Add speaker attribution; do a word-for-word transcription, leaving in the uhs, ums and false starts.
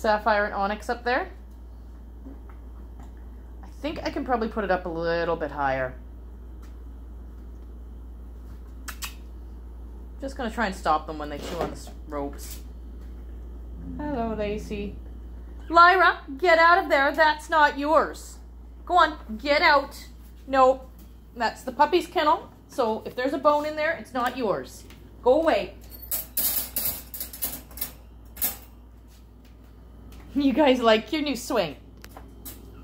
Speaker 1: sapphire and onyx up there. I think I can probably put it up a little bit higher. Just gonna try and stop them when they chew on the ropes. Hello, Lacey. Lyra, get out of there. That's not yours. Go on, get out. Nope, that's the puppy's kennel. So if there's a bone in there, it's not yours. Go away. You guys like your new swing?